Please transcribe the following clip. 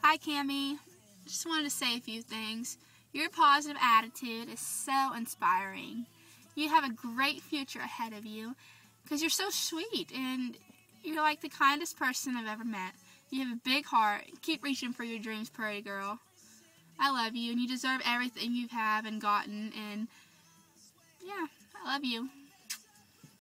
Hi, Cami. Just wanted to say a few things. Your positive attitude is so inspiring. You have a great future ahead of you because you're so sweet and you're like the kindest person I've ever met. You have a big heart. Keep reaching for your dreams, pretty girl. I love you and you deserve everything you have and gotten, and yeah, I love you.